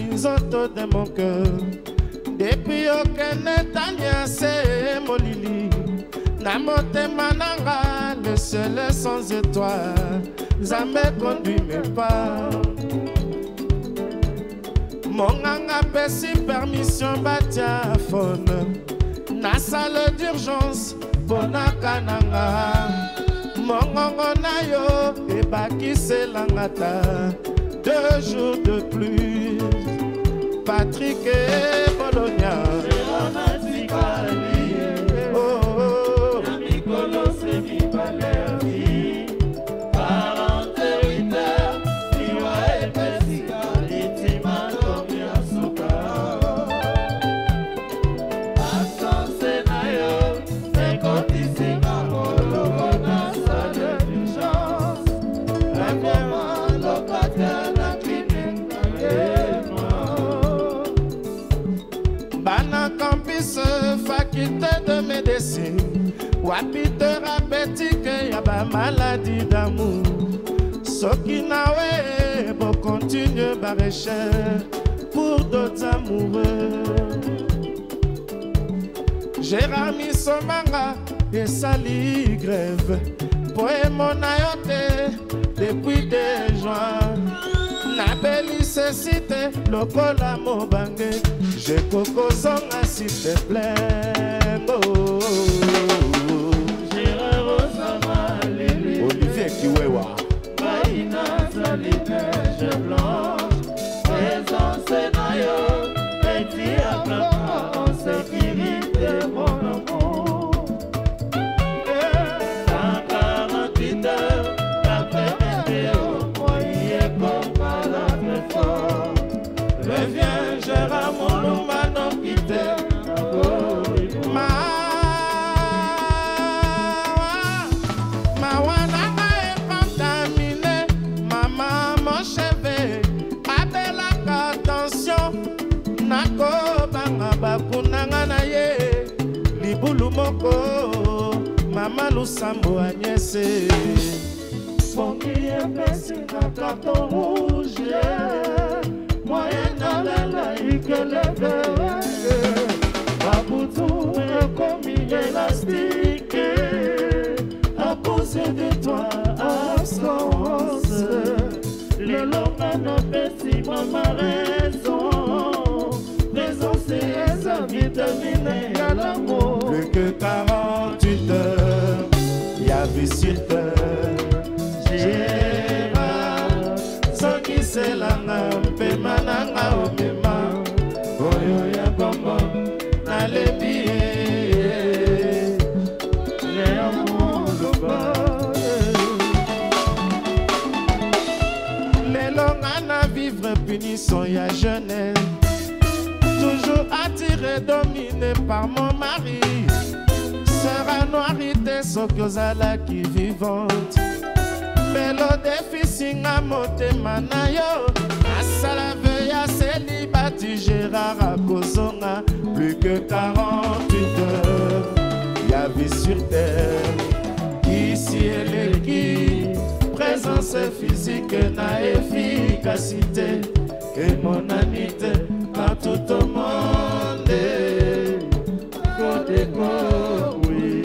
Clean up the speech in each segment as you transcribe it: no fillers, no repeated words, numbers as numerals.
minzoto de mon cœur. Depuis aucun état c'est molili. Na motema nanga, le ciel est sans étoile. Jamais conduit mes pas. Mon anga pesi permission batia phone. Na salle d'urgence, bonaka nanga. Mon ngongo na yo, ebaki se langata. 2 jours de pluie. Patrick et Bologna. Faculté de médecine, wapi thérapeutique, y'a maladie d'amour. Soki nawe, bon continue ma recherche pour d'autres amoureux. Gérard Missomanga et Sali grève, poème mon ayote depuis des juin. Nabeli se cité, lokola mobange. J'ai coco zonga s'il te plaît. Oh. Gérard Osama Lili. Olivier Kiwewa. Baïna Salite, je blanche. Présence nayo. Et tu as en sécurité, mon amour. Dans 48 heures, la météo, moyen comme pas la très fort. Reviens, Gérard, mon humano quitté. Mawananga est contaminé, maman mon cheveu. Abelaka attention, nako banga bakunanga na ye. Libulu moko, mama lusambo agnese. Fongi epesi na carton rouge. Moyen dans la laïque leve. Baboutou est comme élastique. À cause de toi, absence. Le lomano pesi ma raison. Présence et sa vitamine à l'amour. Plus que 48 heures, y'a vie sur terre. Gérard, soki se langa mpe mananga omema. Oyo ya bongo na lebi lelo nga na vivre punition ya jeunesse. Toujours attiré, dominé par mon mari. Sœur à noirité, soki ozalaki vivante. Melo déficit nga motema na yo. Asala veuille à célibati Gérard à Kozonga. Plus que 48 heures, y'a vie sur terre. Ici elle est qui? Présence physique na efficacité. Et mon amitié à tout au monde. Côté oui.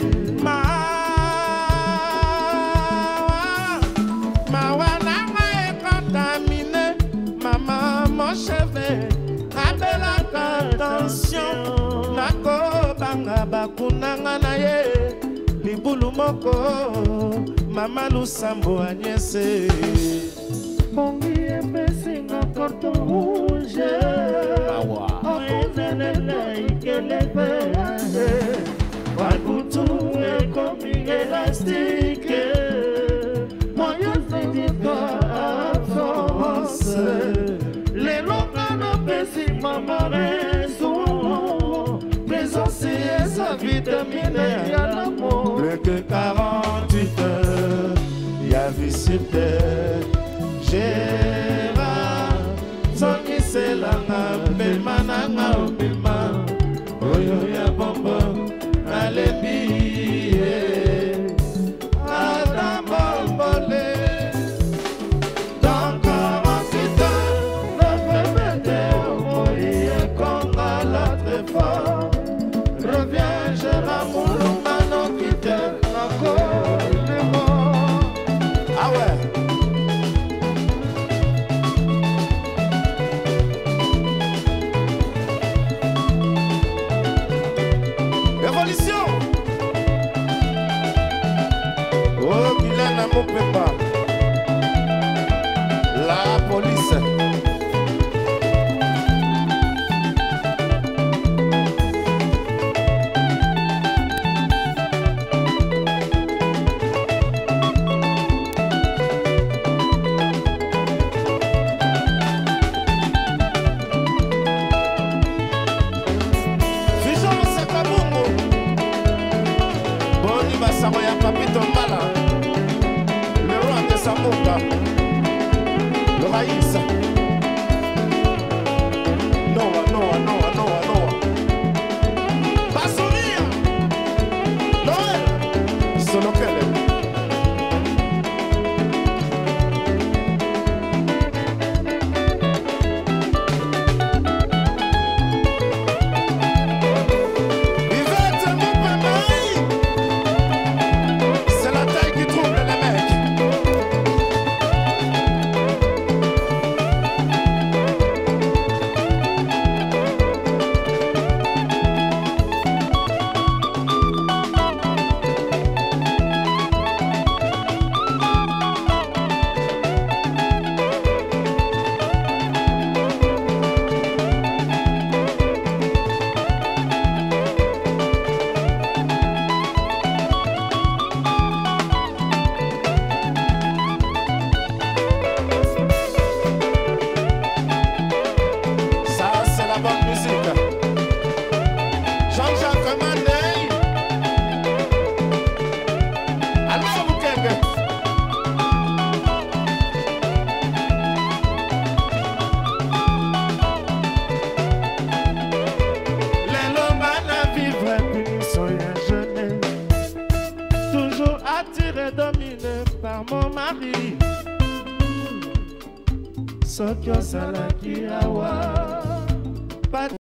Mawananga est contaminé, maman mon cheveu. Abelaka attention, nako banga bakunanga na ye. Libulu moko, mama lusambo agnese. Fongi epesi na carton rouge. Moyen dans la laïque leve. Baboutou est comme élastique. Moyen de toi, absence. Les lomano pesi ma raison. Présence et sa vitamine à l'amour. Plus que 48 heures, y'a vie sur terre. Gérard, soki se langa mpe mananga omema. Oyo ya bombo na lebi ata bombole. Dans 48 heures, la météo. Alpha Mukenge. Attiré, dominé par mon mari. Sokyo Salaki Awa.